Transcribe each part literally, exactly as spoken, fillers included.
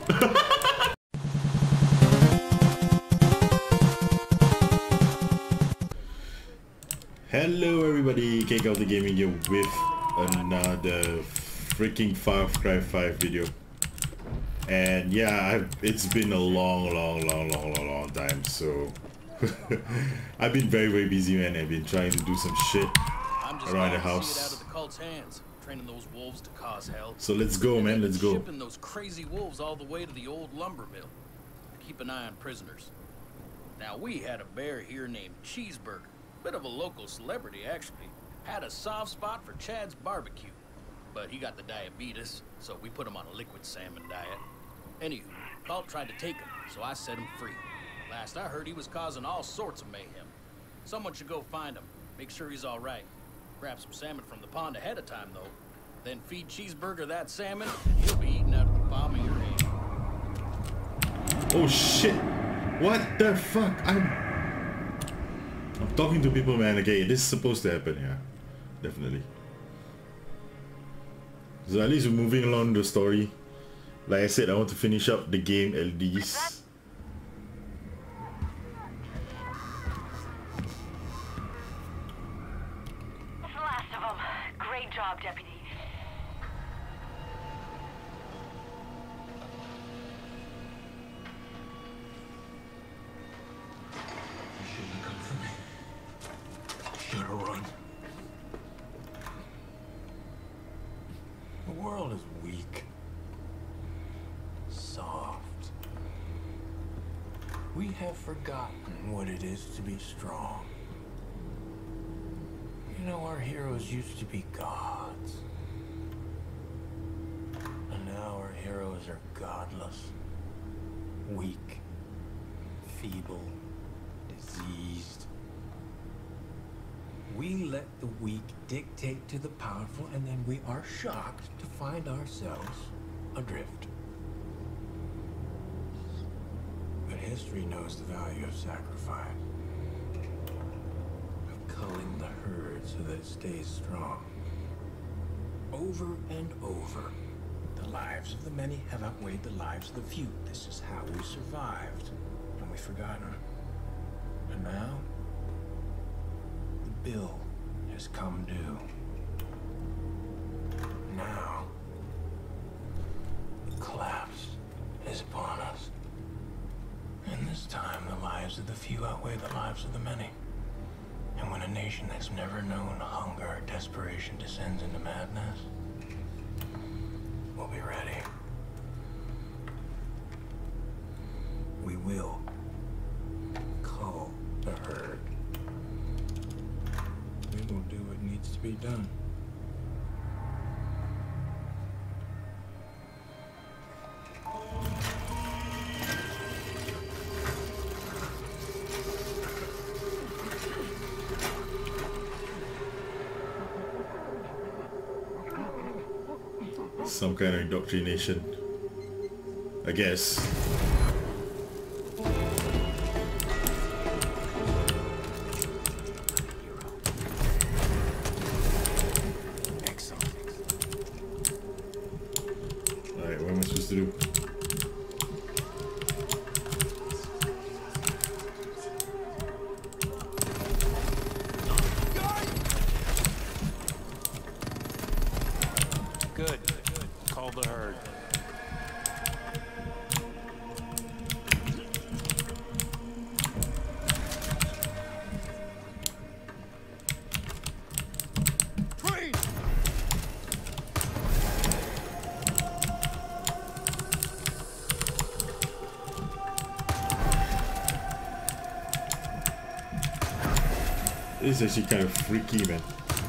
Hello everybody, K K the Gaming here with another freaking Far Cry five video. And yeah, I've, it's been a long, long, long, long, long, long time, so I've been very, very busy, man. I've been trying to do some shit around the house. See it out of the cult's hands, training those wolves to cause hell. So let's go, man. Let's go. Shipping those crazy wolves all the way to the old lumber mill to keep an eye on prisoners. Now we had a bear here named Cheeseburger. Bit of a local celebrity, actually. Had a soft spot for Chad's barbecue. But he got the diabetes, so we put him on a liquid salmon diet. Anywho, Cult tried to take him, so I set him free. Last I heard, he was causing all sorts of mayhem. Someone should go find him, make sure he's all right. Grab some salmon from the pond ahead of time, though. Then feed Cheeseburger that salmon, and he'll be eating out of the palm of your hand. Oh shit! What the fuck? I'm... I'm talking to people, man. Okay, this is supposed to happen, yeah. Definitely. So at least we're moving along the story. Like I said, I want to finish up the game at least. That's the last of them. Great job, deputy. Run. The world is weak, soft. We have forgotten what it is to be strong. You know, our heroes used to be gods. And now our heroes are godless, weak, feeble, diseased. We let the weak dictate to the powerful, and then we are shocked to find ourselves adrift. But history knows the value of sacrifice, of culling the herd so that it stays strong. Over and over, the lives of the many have outweighed the lives of the few. This is how we survived, and we've forgotten. And now, the bill has come due. Now, the collapse is upon us. And this time, the lives of the few outweigh the lives of the many. And when a nation that's never known hunger or desperation descends into madness, we'll be ready. We will cull the herd. We will do what needs to be done. Some kind of indoctrination, I guess. Alright, what am I supposed to do? Good. Call the herd. Train! This is actually kind of freaky, man.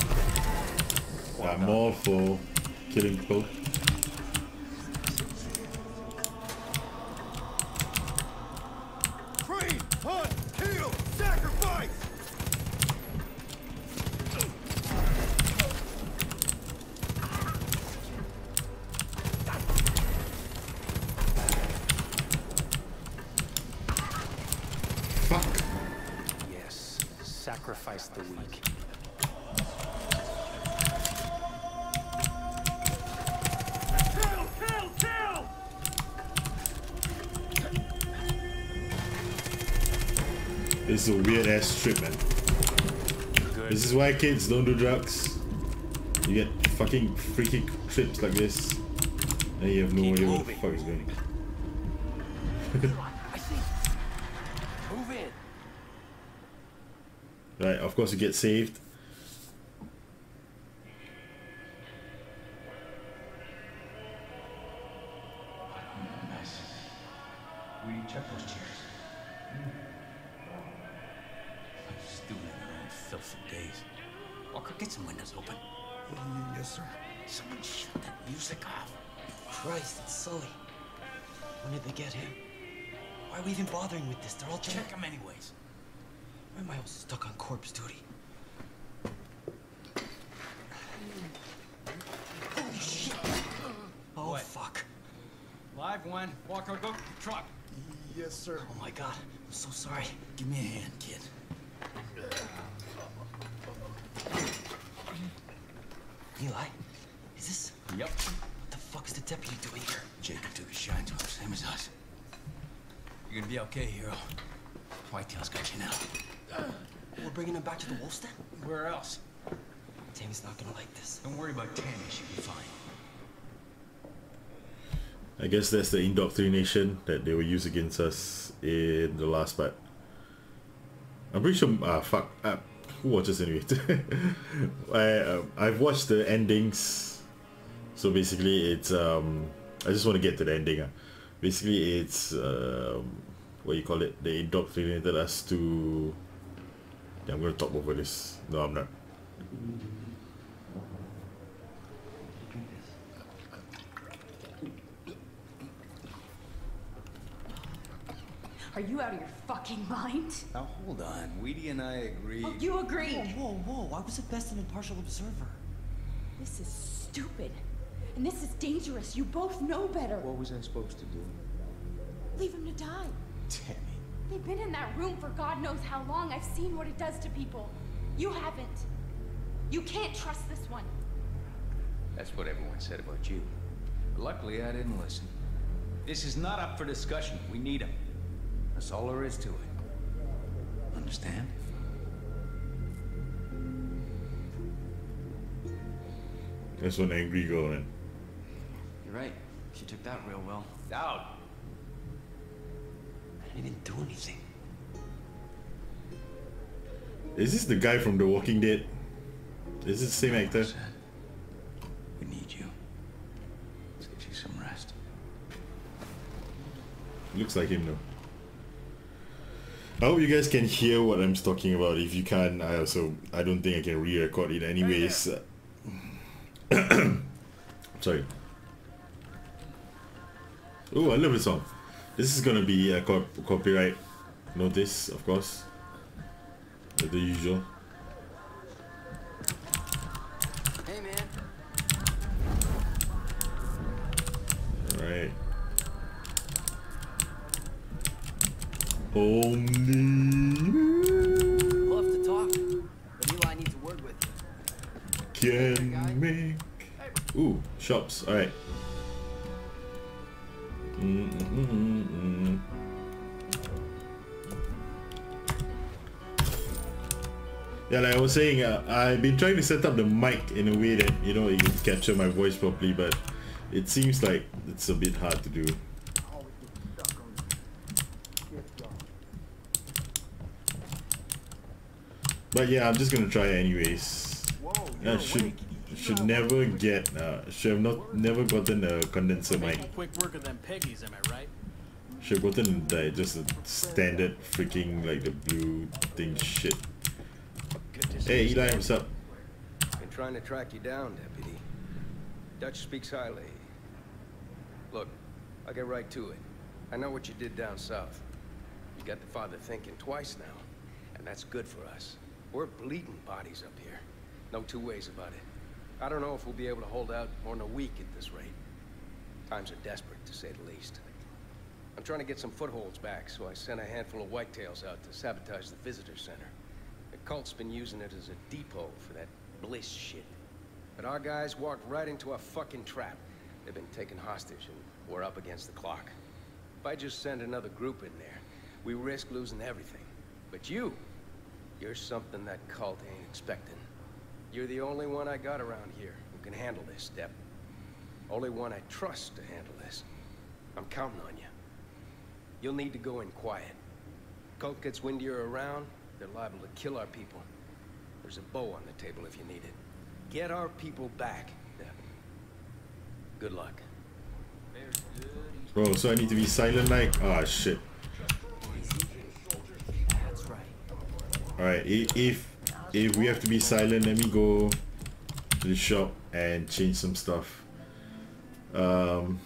I'm all for killing people. Train! Hunt! Kill! Sacrifice! Fuck! Yes, sacrifice the weak. Kill! Kill! Kill! This is a weird ass trip, man. Good. This is why kids don't do drugs. You get fucking freaky trips like this, and you have no idea what the fuck is going on. I see. Move in. Right, of course you get saved. We check those chairs. I'm stewing in their own filth for days. Walker, get some windows open. Yes, sir. Someone shut that music off. Christ, it's Sully. When did they get him? Why are we even bothering with this? They're all dead. Check them anyways. Why am I all stuck on corpse duty? Holy shit! Oh, What? fuck. Live one. Walker, go to the truck. Yes, sir. Oh my god, I'm so sorry. Give me a hand, kid. Eli, is this? Yep. What the fuck is the deputy doing here? Jacob took a shine to him, same as us. You're gonna be okay, hero. Whitetail's got you now. We're bringing him back to the wolf's den? Where else? Tammy's not gonna like this. Don't worry about Tammy, she'll be fine. I guess that's the indoctrination that they will use against us in the last part. I'm pretty sure. Ah, fuck. Uh, who watches anyway? I uh, I've watched the endings, so basically it's um. I just want to get to the ending. Uh. Basically, it's um, what you call it? They indoctrinated us to. Yeah, I'm gonna talk over this. No, I'm not. Are you out of your fucking mind? Now hold on, Weedy and I agree. Oh, you agree. Whoa, whoa, whoa. I was at best an impartial observer. This is stupid. And this is dangerous. You both know better. What was I supposed to do? Leave him to die. Tammy. They've been in that room for God knows how long. I've seen what it does to people. You haven't. You can't trust this one. That's what everyone said about you. But luckily, I didn't listen. This is not up for discussion. We need him. That's all there is to it. Understand? That's one angry girl, man. You're right. She took that real well. Out. He didn't do anything. Is this the guy from The Walking Dead? Is this the same actor? We need you. Let's get you some rest. Looks like him though. I hope you guys can hear what I'm talking about. If you can't, I also I don't think I can re-record it anyways. Sorry. Oh, I love this song. This is gonna be a co copyright notice, of course. The usual. Hey, man. Alright. Only Love to talk, but Eli needs a word with you. can make. Ooh, shops. Alright. Mm -mm -mm -mm. Yeah, like I was saying, uh, I've been trying to set up the mic in a way that, you know, it can capture my voice properly, but it seems like it's a bit hard to do. But yeah, I'm just gonna try anyways. I should should never get uh, should have not never gotten a condenser mic. Quick work of them Peggies, am I right? Should have gotten uh, just a standard freaking like the blue thing shit. Hey Eli, what's up? Been trying to track you down, Deputy. Dutch speaks highly. Look, I'll get right to it. I know what you did down south. You got the father thinking twice now, and that's good for us. We're bleeding bodies up here. No two ways about it. I don't know if we'll be able to hold out more than a week at this rate. Times are desperate, to say the least. I'm trying to get some footholds back, so I sent a handful of whitetails out to sabotage the visitor center. The cult's been using it as a depot for that bliss shit. But our guys walked right into a fucking trap. They've been taken hostage, and we're up against the clock. If I just send another group in there, we risk losing everything. But you, you're something that cult ain't expecting. You're the only one I got around here who can handle this step. Only one I trust to handle this. I'm counting on you. You'll need to go in quiet. Cult gets wind you're around, they're liable to kill our people. There's a bow on the table if you need it. Get our people back. Good luck. Oh, so I need to be silent like? Ah, shit. That's right. Alright, if if we have to be silent, let me go to the shop and change some stuff. Um,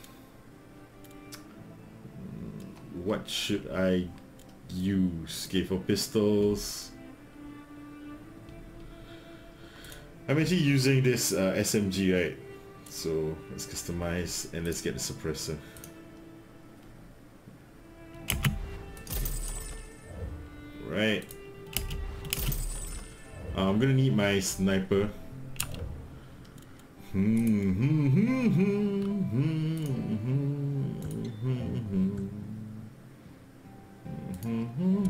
what should I use? Okay, for pistols. I'm actually using this uh, S M G, right? So let's customize and let's get the suppressor. Right. Uh, I'm gonna need my sniper. Hmm, hmm, hmm, hmm, hmm, hmm, hmm, hmm,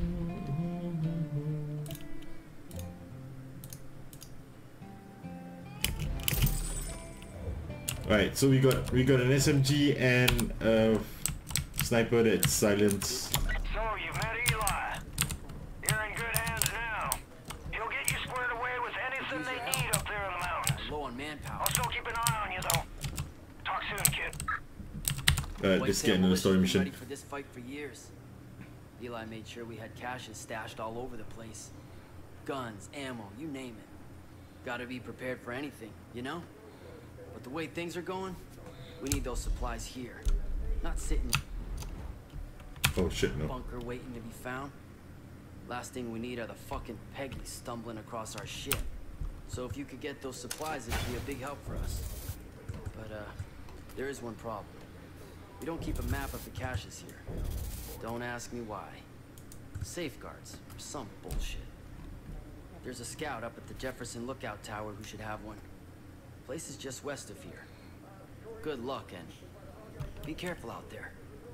Right, so we got we got an S M G and a sniper that's silenced. So you've met Eli. You're in good hands now. He'll get you squared away with anything they need up there in the mountains. I'm low on manpower. I'll still keep an eye on you though. Talk soon, kid. Alright, let's get into the story mission. Ready for this fight for years. Eli made sure we had caches stashed all over the place. Guns, ammo, you name it. Gotta be prepared for anything, you know? But the way things are going, we need those supplies here. Not sitting Oh shit, no. bunker waiting to be found. Last thing we need are the fucking Peggies stumbling across our shit. So if you could get those supplies, it'd be a big help for us. But uh, there is one problem. We don't keep a map of the caches here. Don't ask me why. Safeguards, or some bullshit. There's a scout up at the Jefferson Lookout Tower who should have one. Place is just west of here. Good luck and be careful out there.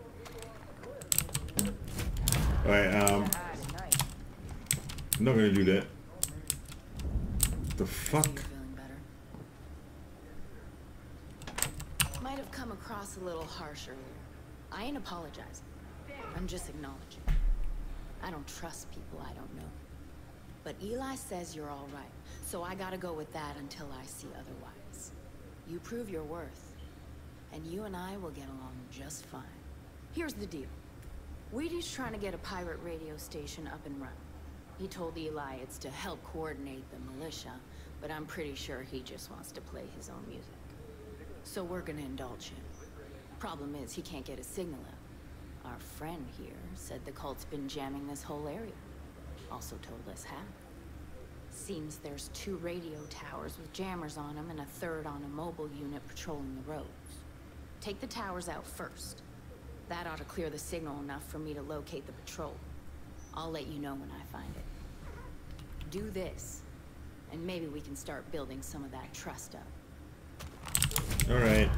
Alright, um I'm not gonna do that. The fuck? Feeling better? Might have come across a little harsh earlier. I ain't apologizing. I'm just acknowledging. I don't trust people I don't know. But Eli says you're all right, so I gotta go with that until I see otherwise. You prove your worth, and you and I will get along just fine. Here's the deal. Wheaty's trying to get a pirate radio station up and running. He told Eli it's to help coordinate the militia, but I'm pretty sure he just wants to play his own music. So we're gonna indulge him. Problem is, he can't get a signal out. Our friend here said the cult's been jamming this whole area. Also told us how. Seems there's two radio towers with jammers on them and a third on a mobile unit patrolling the roads. Take the towers out first. That ought to clear the signal enough for me to locate the patrol. I'll let you know when I find it. Do this, and maybe we can start building some of that trust up. Alright.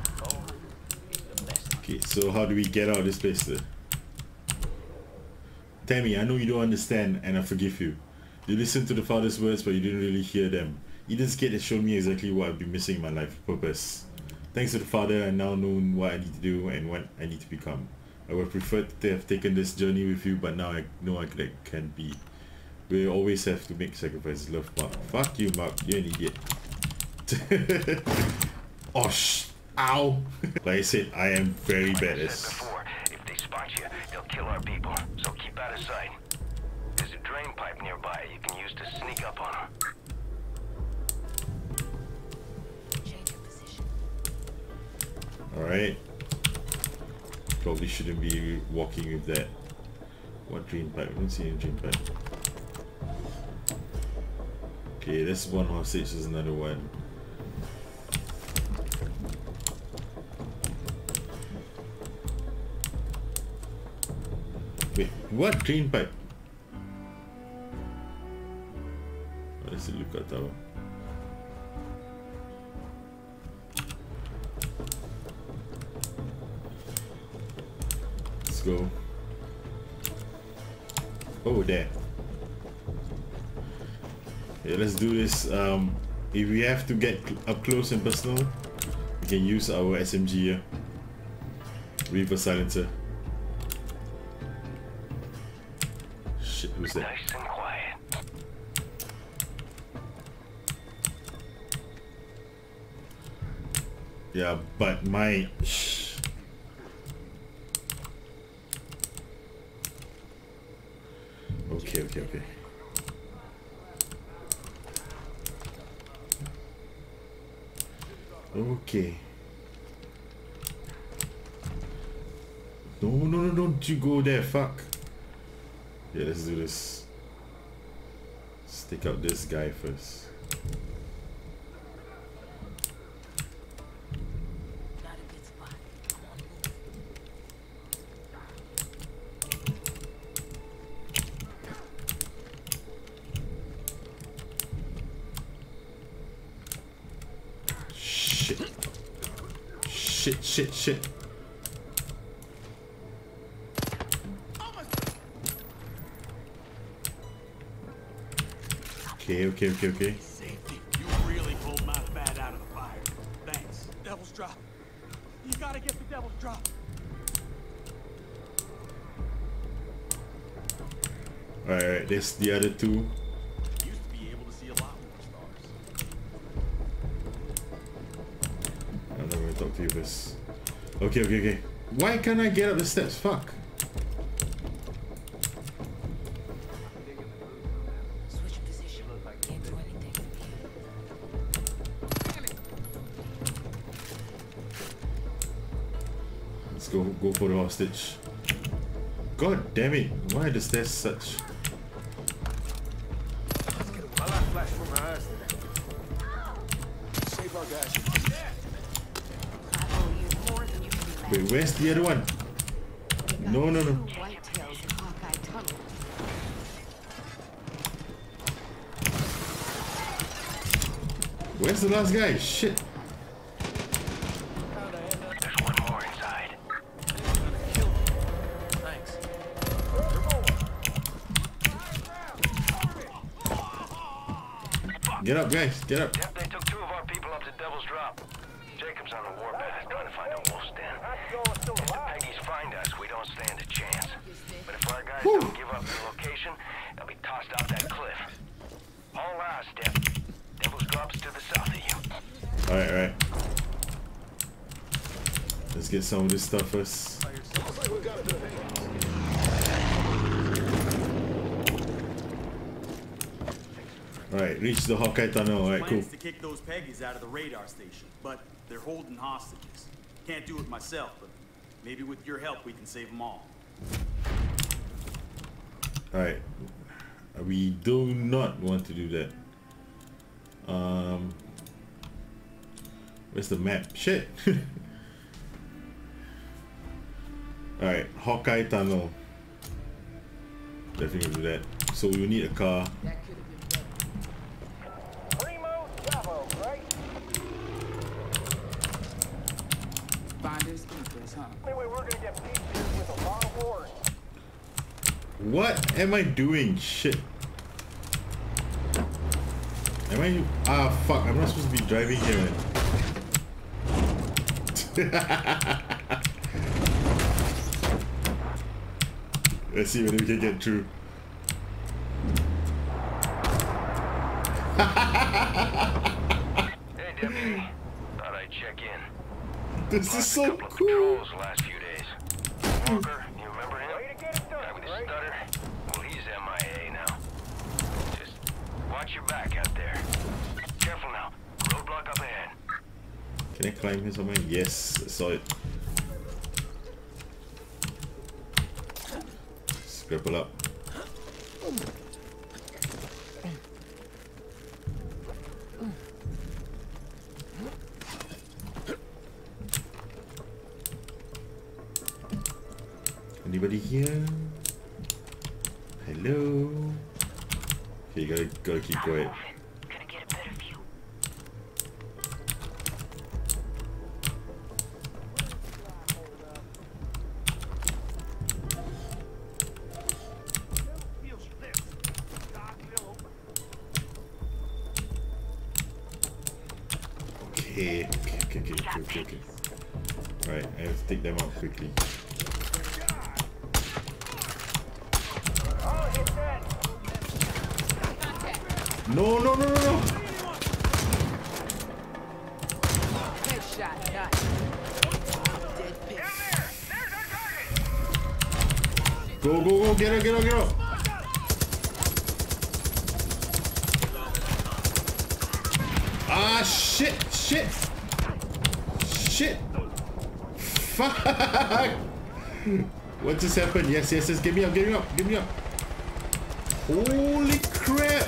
Okay, so how do we get out of this place then? Tammy, I know you don't understand, and I forgive you. You listened to the father's words, but you didn't really hear them. Eden's Gate has shown me exactly what I've been missing in my life purpose. Thanks to the father, I now know what I need to do and what I need to become. I would prefer to have taken this journey with you, but now I know I can't be. We always have to make sacrifices. Love, Mark. Fuck you, Mark. You're an idiot. Oh, sh. Ow. Like I said, I am very bad at this. If they spot you, they'll kill our people, so keep out of sight. There's a drain pipe nearby you can use to sneak up on them. Change of position. Alright. Probably shouldn't be walking with that. What drain pipe? I don't see any drain pipe. Okay, that's one hostage, there's another one. Wait, what drain pipe? Oh, that's the lookout tower. Let's go. Oh, there. Yeah, let's do this. Um, if we have to get up close and personal, we can use our S M G here. Reaper silencer. Shit, who's that? Nice and quiet. Yeah, but my... Shh. Okay, okay, okay. Okay. No, no, no, don't you go there, fuck. Yeah, let's do this. Let's take out this guy first. Shit. Shit, shit, shit. Okay, okay, okay, okay. Safety. You really pulled my fat out of the fire. Thanks. Devil's drop. You gotta get the devil's drop. Alright, alright, there's the other two. Used to be able to see a lot more stars. I'm not gonna talk to you first. Okay, okay, okay. Why can't I get up the steps? Fuck. Let's go go for the hostage. God damn it! Why are the stairs such? My light flashed from my eyes. Save our guys. Wait, where's the other one? No, no, no. Whitetails in Hawkeye Tunnel. Where's the last guy? Shit. There's one more inside. Thanks. Get up, guys. Get up. Yep, they took two of our people up to Devil's Drop. Jacob's on the warpath trying to find a wolf's den. If the Peggies find us, we don't stand a chance. But if our guys Whew. don't give up their location, they'll be tossed off that cliff. All eyes, Step. Devil's Drop's to the south of you. Alright, alright. Let's get some of this stuff first. Alright, reach the Hawkeye Tunnel. Alright, cool. Plans to kick those Peggies out of the radar station, but they're holding hostages. Can't do it myself, but maybe with your help we can save them all. Alright. We do not want to do that. Um, where's the map? Shit. Alright, Hawkeye Tunnel. Definitely do that. So we need a car. Primo Chavo, right? Finders keepers, huh? Anyway, we're gonna get pieces with a lot of horns. What am I doing? Shit. Am I? Ah, fuck. I'm not supposed to be driving here, man. Let's see whether we can get through. Hey, Deputy. Thought I'd check in. This is so Couple of cool. patrols the last few days. Walker, you remember him? Guy with the stutter? Well, he's M I A now. Just watch your back out there. Careful now. Roadblock up ahead. Can I climb here somewhere? Yes, I saw it. Scrapple up. Anybody here? Hello? Okay, you gotta, gotta keep quiet. Gonna get a better view. okay, okay, okay. Alright, I have to take them out quickly. No, no, no, no, no! Headshot, nice. Dead pig. Go, go, go, get her, get her, get her! Ah, shit, shit! Shit! Fuck! What just happened? Yes, yes, yes, get me up, get me up, get me up! Holy crap!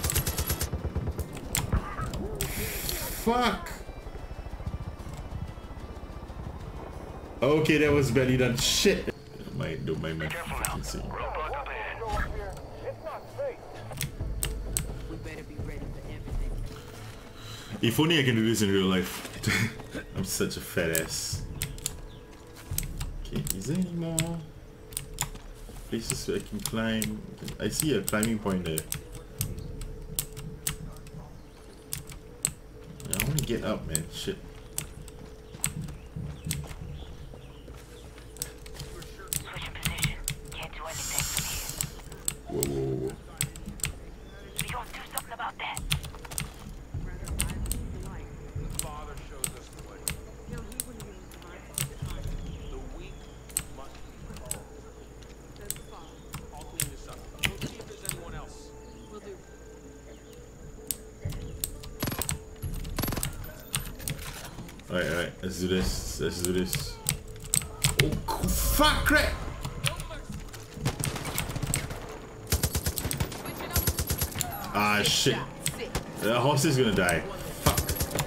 Fuck! Okay, that was barely done. Shit! My, don't mind my fucking scene. We better be ready for everything. If only I can do this in real life. I'm such a fat ass. Okay, is there any more places where I can climb? I see a climbing point there. I want to get up, man. Shit. Whoa, whoa, whoa. We gonna do something about that. The Father shows us the way. The weak must be called. I'll clean this up. We'll see if there's anyone else. Will do. Alright, alright. Let's do this. Let's do this. Oh, fuck, crap! Ah, shit. The horse is gonna die. Fuck.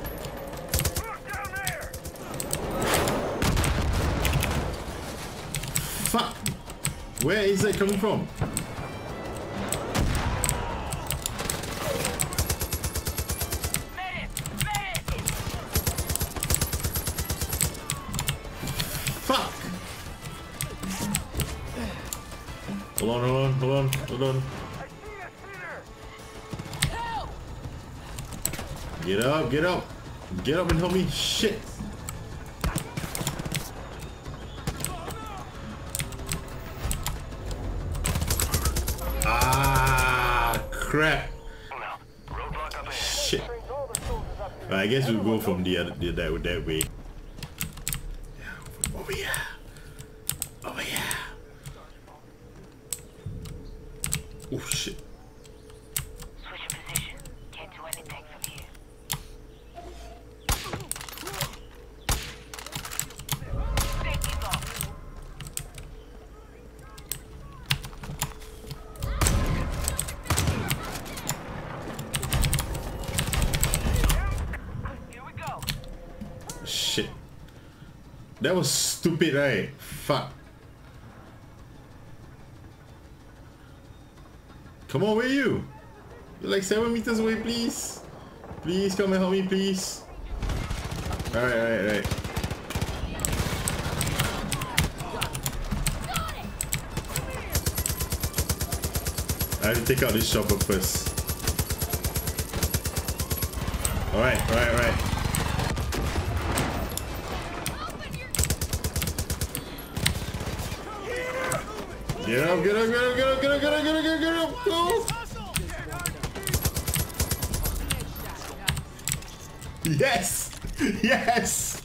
Fuck. Where is that coming from? Fuck. Hold on, hold on, hold on, hold on. Get up, get up. Get up and help me. Shit. Ah, crap. Shit. I guess we'll go from the other the, that, that way. Yeah, over here. Over here. Oh, shit. Shit. That was stupid, right? Fuck. Come on, where are you? You're like seven meters away, please. Please come and help me, please. Alright, alright, alright. I have to take out this chopper first. Alright, alright, alright. Get up, get up, get up, get up, get up, get up, get up, get up, get up, go! Yes! Yes!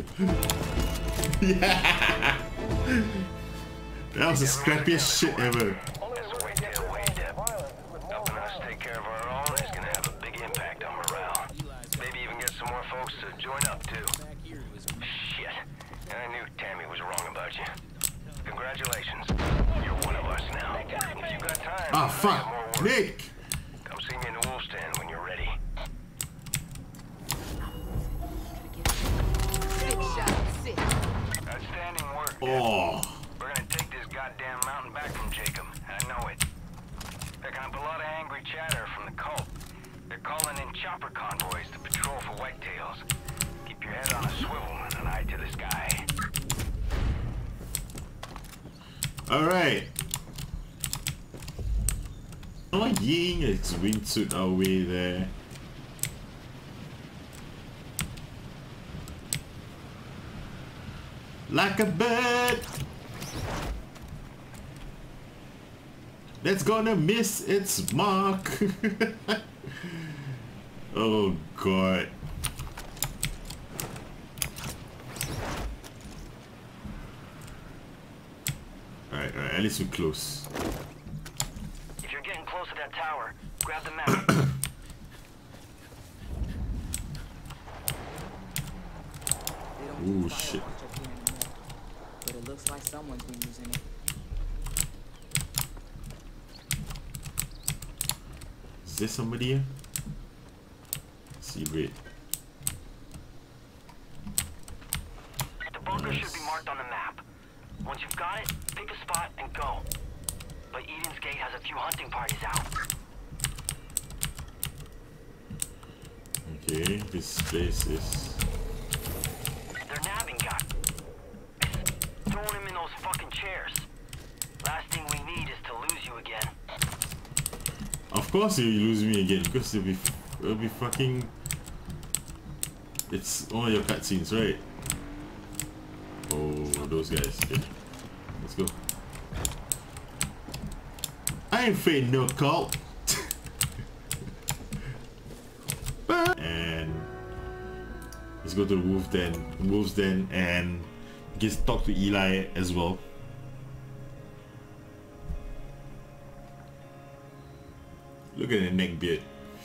Yeah! That was the scrappiest shit ever. Helping us take care of our own is gonna have a big impact on morale. Maybe even get some more folks to join up too. Shit. I knew Tammy was wrong about you. Congratulations. You're one of us now. If you got time, ah, fuck. Nick! Come see me in the wolf stand when you're ready. Outstanding work. Oh. We're gonna take this goddamn mountain back from Jacob. I know it. Picking up a lot of angry chatter from the cult. They're calling in chopper convoys to patrol for whitetails. Keep your head on a swivel and an eye to the sky. Alright. Oh, ying its wingsuit our way there. like a bird that's gonna miss its mark. Oh god. Alright, alright, at least we're close. If you're getting close to that tower, grab the map. Ooh, shit. But it looks like someone's been using it. Is there somebody here? See, wait. The bunker should be marked on the map. Once you've got it, pick a spot and go. But Eden's Gate has a few hunting parties out. Okay, this place is... They're nabbing guy. Throwing him in those fucking chairs. Last thing we need is to lose you again. Of course you lose me again, because it'll be, it'll be fucking... It's one of your cutscenes, right? Oh, those guys. Okay. Let's go. I ain't afraid no cult. And let's go to the wolf den, wolf's den, and just talk to Eli as well. Look at the neck beard.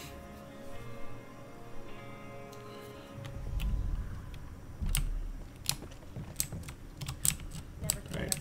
Right.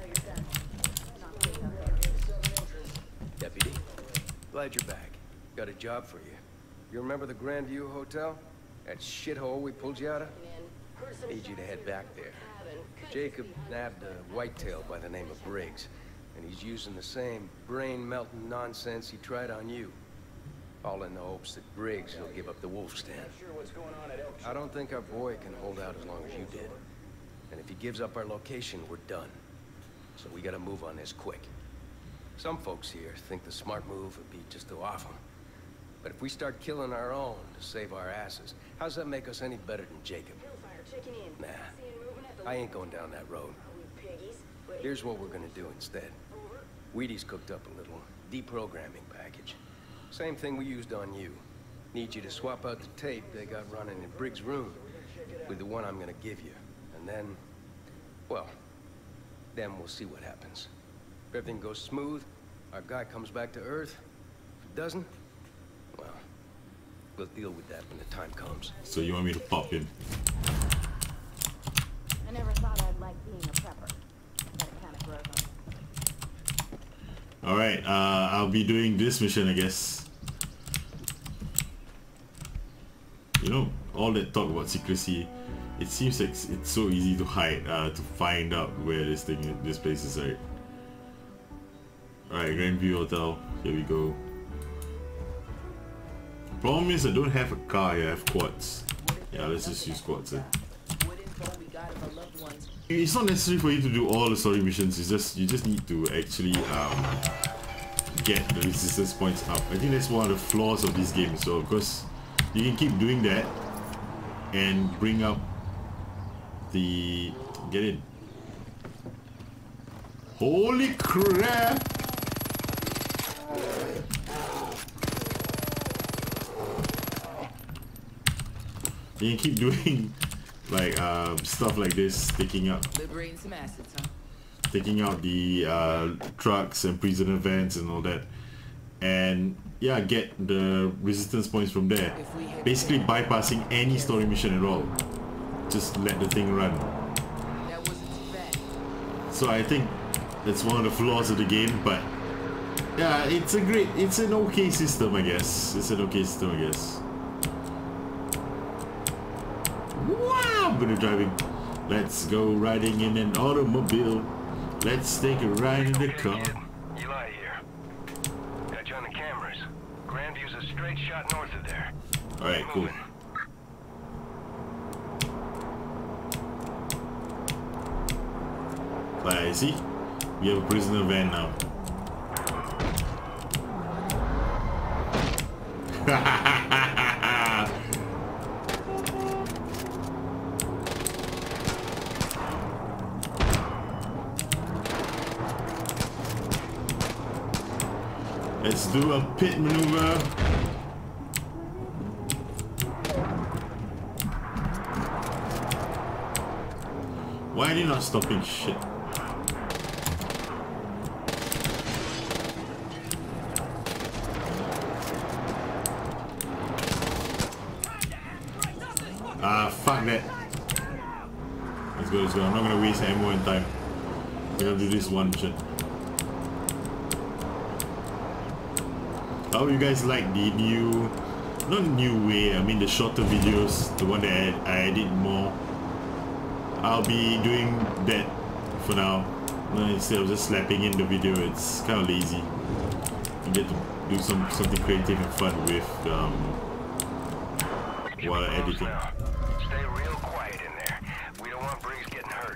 Deputy, glad you're back. Got a job for you. You remember the Grandview Hotel? That shithole we pulled you out of? Need you to head back there. Jacob nabbed a whitetail by the name of Briggs, and he's using the same brain-melting nonsense he tried on you. All in the hopes that Briggs will give up the wolf's den. I don't think our boy can hold out as long as you did. And if he gives up our location, we're done. So we gotta move on this quick. Some folks here think the smart move would be just to off him. But if we start killing our own to save our asses, how's that make us any better than Jacob? Nah, I ain't going down that road. Here's what we're gonna do instead. Wheaty's cooked up a little deprogramming package. Same thing we used on you. Need you to swap out the tape they got running in Briggs' room with the one I'm gonna give you. And then, well, then we'll see what happens. If everything goes smooth, our guy comes back to Earth. If it doesn't, well, we'll deal with that when the time comes. So you want me to pop him? I never thought I'd like being a prepper, but it kind of grows on me. Alright, uh, I'll be doing this mission, I guess. You know, all that talk about secrecy, it seems like it's so easy to hide, uh, to find out where this thing, this place is at. Alright, Grandview Hotel, here we go. Problem is I don't have a car here, I have quads. Yeah, let's just use quads then. It's not necessary for you to do all the story missions, it's just, you just need to actually um, get the resistance points up. I think that's one of the flaws of this game, so because you can keep doing that and bring up the... get in. Holy crap! You can keep doing like um, stuff like this, taking up, Liberating some assets, huh? taking out the uh, trucks and prisoner vans and all that, and yeah, get the resistance points from there. Basically bypassing any story mission at all. Just let the thing run. That wasn't too bad. So I think that's one of the flaws of the game, but yeah, it's a great, it's an okay system, I guess. It's an okay system, I guess. Wow, good at driving. Let's go riding in an automobile. Let's take a ride in the car. Eli here. Got you on the cameras. Grandview's a straight shot north of there. Alright, cool. I see. We have a prisoner van now. Let's do a pit maneuver. Why are you not stopping shit? Ah, fuck that. Let's go, let's go. I'm not gonna waste ammo and time. We're gonna do this one shit. How you guys like the new, not new way, I mean the shorter videos, the one that I, I edit more. I'll be doing that for now. No, instead of just slapping in the video, it's kind of lazy. You get to do some something creative and fun with um, while editing. Stay real quiet in there. We don't want Briggs getting hurt.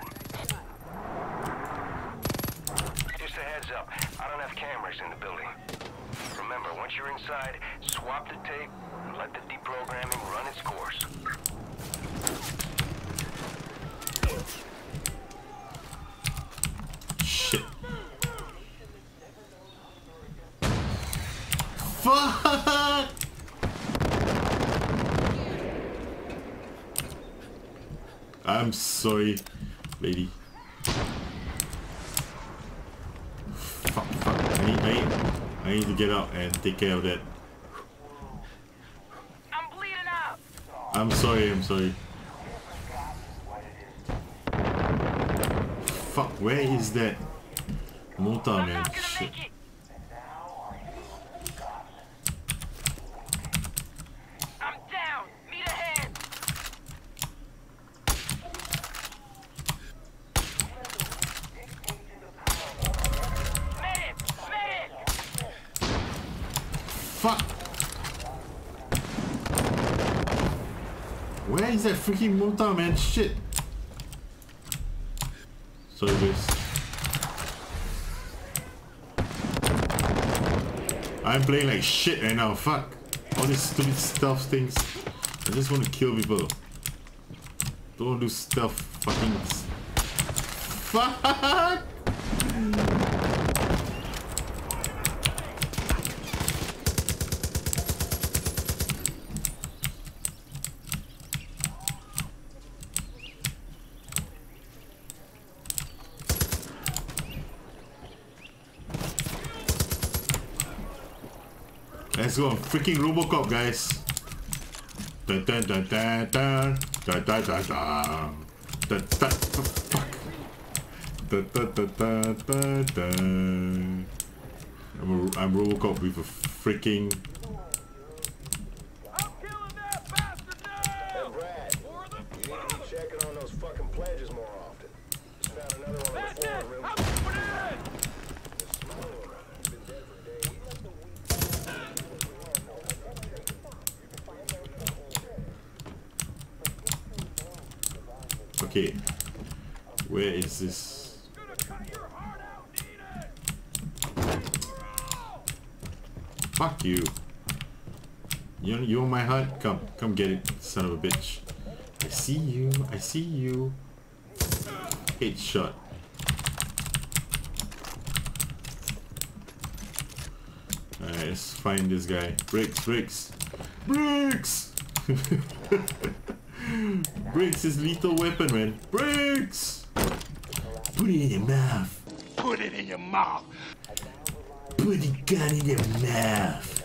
Just a heads up, I don't have cameras in the building. Remember, once you're inside, swap the tape and let the deprogramming run its course. Shit. Fuck! I'm sorry, lady. Fuck, fuck. I need, I need, I need to get out and take care of that. I'm bleeding out. I'm sorry, I'm sorry. Fuck, where is that mortar, man? Shit. I'm down. Need a hand. Medic! Medic! Fuck! Where is that freaking mortar, man? Shit! Sorry, guys. I'm playing like shit right now. Fuck. All these stupid stealth things. I just want to kill people. Don't want to do stealth fucking. Fuck! Let's go, freaking Robocop, guys. Dun dun dun dun dun dun dun dun dun dun dun. Fuck. Dun dun dun dun dun dun. I'm a, I'm Robocop with a freaking. I'm killing that bastard now. Hey Brad, you need to be checking on those fucking pledges more often. Just found another one on the floor in room. Okay, where is this? Fuck you. You you want my heart? Come, come get it, son of a bitch. I see you, I see you. Headshot. Alright, let's find this guy. Bricks, bricks, bricks! Bricks is lethal weapon, man. Bricks! Put it in your mouth. Put it in your mouth. Put the gun in your mouth.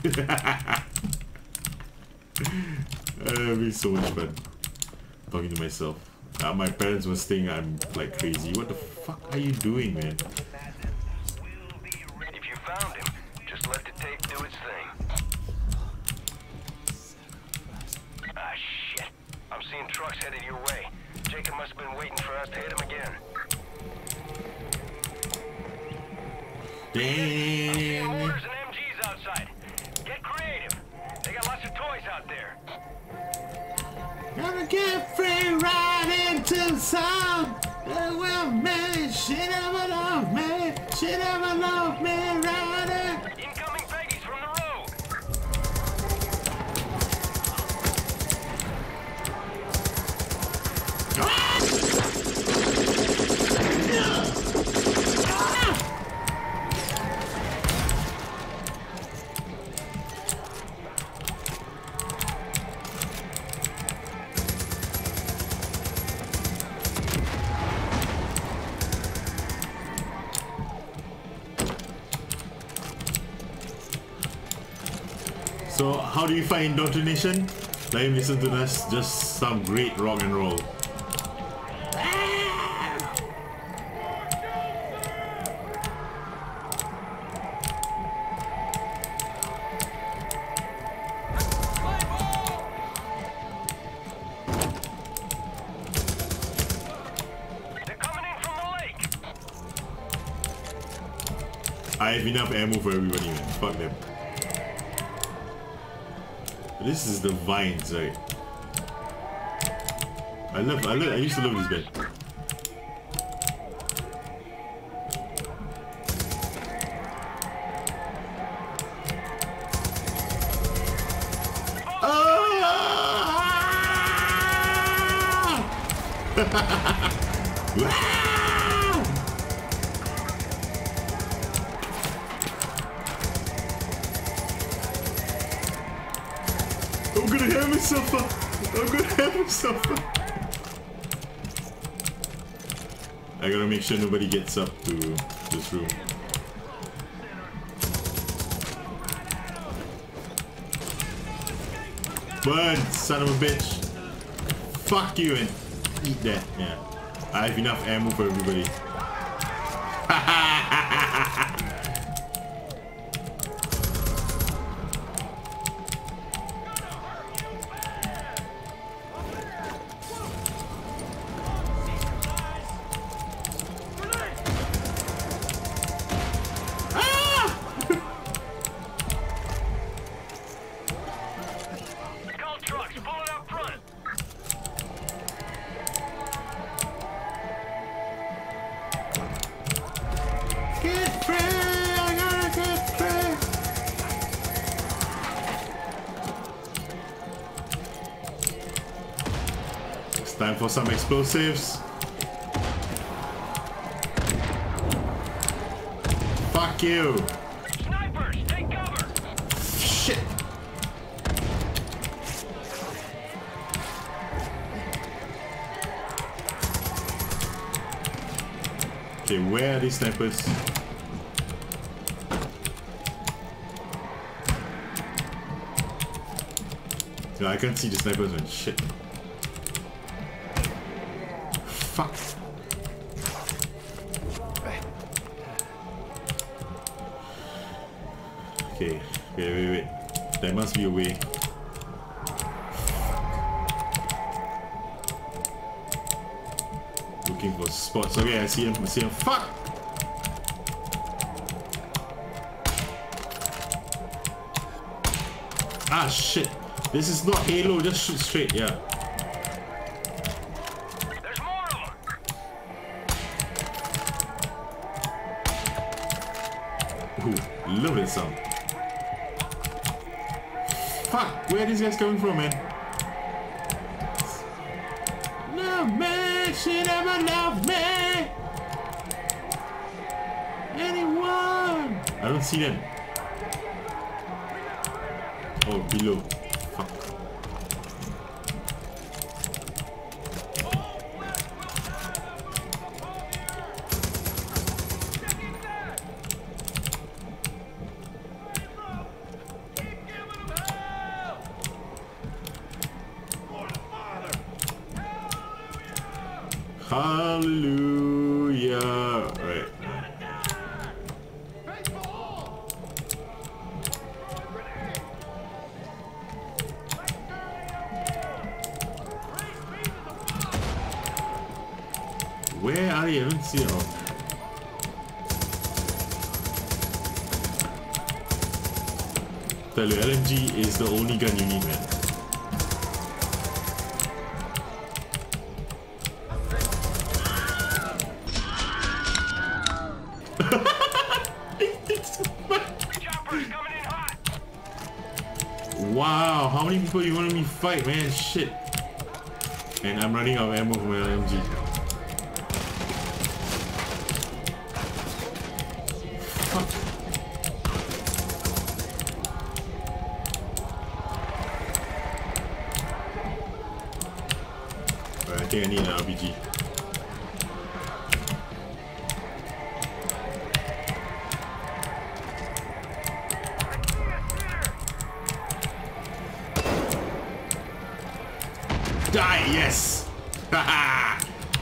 That'd be so much fun. Talking to myself. Uh, my parents must think I'm like crazy. What the fuck are you doing, man? If you found him, just let the tape do its thing. Ah, shit. I'm seeing trucks headed your way. Jacob must have been waiting for us to hit him again. Damn. Mortars and M Gs outside. Get creative. They got lots of toys out there. Gonna get free ride into some. Well, man, she never loved me. She never loved me, rider. Incoming Peggies from the road. So how do you find indoctrination? Let him listen to this, just some great rock and roll. I have enough ammo for everybody, man. Fuck them. This is the vines, right? I love, I love, I used to love this bed. I'm gonna have myself up. I'm gonna have myself up. I gotta make sure nobody gets up to this room. Burn, son of a bitch. Fuck you and eat that. Yeah. I have enough ammo for everybody. Time for some explosives. Fuck you. Snipers, take cover. Shit. Okay, where are these snipers? No, I can't see the snipers, man. Shit. Fuck. Okay, wait, wait, wait. There must be a way. Looking for spots. Okay, I see him. I see him. Fuck! Ah, shit. This is not Halo. Just shoot straight, yeah. Love it some. Fuck, where are these guys coming from, man? No man, she never loved me. Anyone? I don't see them. Oh, below. Fuck. Hallelujah. Right. Where are you? I don't see them. Tell you, L M G is the only gun you need, man. Wow, how many people you want me to fight, man? Shit. And I'm running out of ammo for my L M G. Fuck. Alright, I think I need an R P G. Yes! Haha!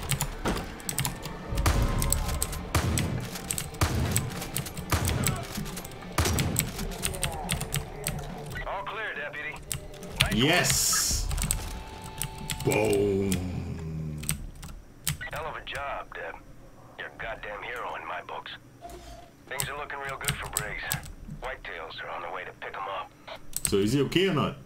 All clear, deputy. Yes! Boom! Hell of a job, Deb. You're a goddamn hero in my books. Things are looking real good for Briggs. Whitetails are on their way to pick him up. So is he okay or not?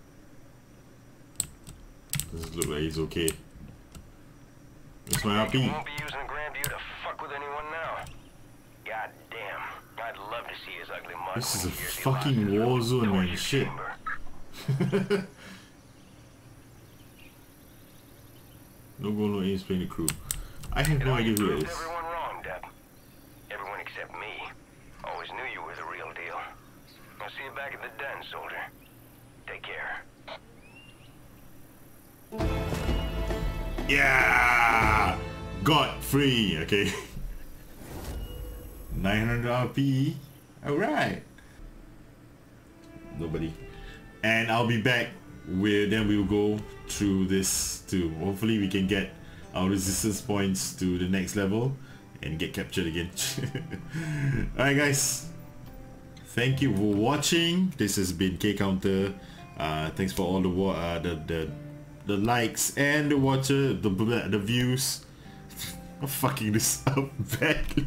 Does it look like he's okay? That's my R P. You won't be using Grandview to fuck with anyone now. God damn. I'd love to see his ugly mug. This is a when he hears he fucking war lost his zone, man. torture Shit. chamber. No goal, no aim, playing the crew. I have You no know, idea you who it proved is. everyone wrong, Deb. Everyone except me. Always knew you were the real deal. I'll see you back at the den, soldier. Take care. Yeah! Got free, okay. nine hundred R P. Alright. Nobody. And I'll be back with, then we'll go through this too. Hopefully we can get our resistance points to the next level and get captured again. Alright guys. Thank you for watching. This has been K Counter. Uh, thanks for all the wa uh, the, the the likes and the watcher, the the views. I'm fucking this up badly.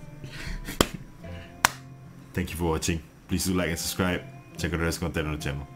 Thank you for watching. Please do like and subscribe. Check out the rest content on the channel.